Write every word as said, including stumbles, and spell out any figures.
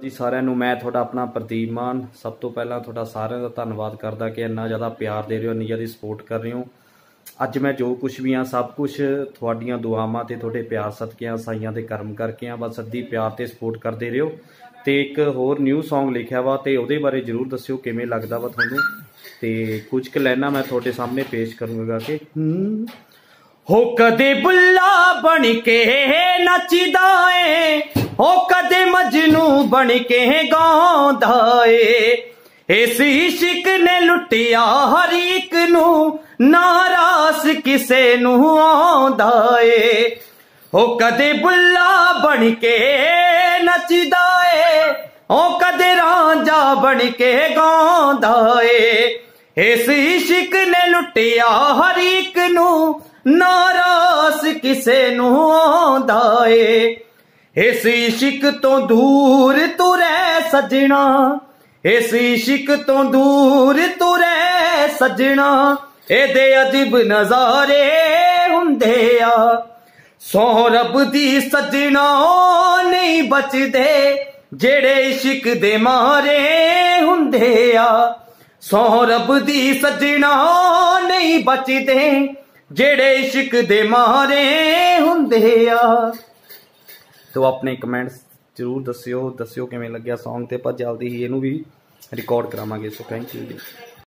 जी सारिਆਂ ਨੂੰ मैं ਤੁਹਾਡਾ अपना प्रदीप मान सब तो पहला ਤੁਹਾਡਾ ਸਾਰਿਆਂ ਦਾ ਧੰਨਵਾਦ करदा कि इन्ना ज़्यादा प्यार दे रहे हो, इन्नी ज़्यादा सपोर्ट कर रहे हो। अज मैं जो कुछ भी हाँ सब कुछ थोड़ियां दुआवां ते थोड़े प्यार सदके साइयां दे कर्म करके हाँ, बस अद्धी प्यार ते सपोर्ट करते रहो। तो एक होर न्यू सॉन्ग लिखा वा तो उहदे बारे जरूर दस्सिओ किवें लगदा वा तुहानूं। ते कुछ क लाइनां मैं तुहाडे सामने पेश करूँगा कि हो कदे बुल्ला बन के नचदा ए, हो कदे मजनू बन के गांदा ए। इस इश्क ने लुटिया हर एक नू, नारास किसे नू आंदा ए। हो कदे बुल्ला बन के नचदा ए, हो कदे रांझा बन के गांदा ए। इस इश्क ने लुटिया हर एक नू, नारास किसे नू आंदा ए। इस इश्क तो दूर तू रह सजना, इस इश्क तो दूर तू रह सजना। एदे अजीब नजारे हुंदे आ, सौ रब दी सजना नहीं बचदे, जेड़े इश्क दे मारे हुंदे आ। सौ रब दी सजना नहीं बचदे, जेड़े इश्क दे मारे हुंदे आ। तो अपने कमेंट्स जरूर दस्सिओ दस्सिओ किवें लग्गिया सॉन्ग ते, पर जल्दी ही इहनूं भी रिकॉर्ड करावांगे। So thank you ji.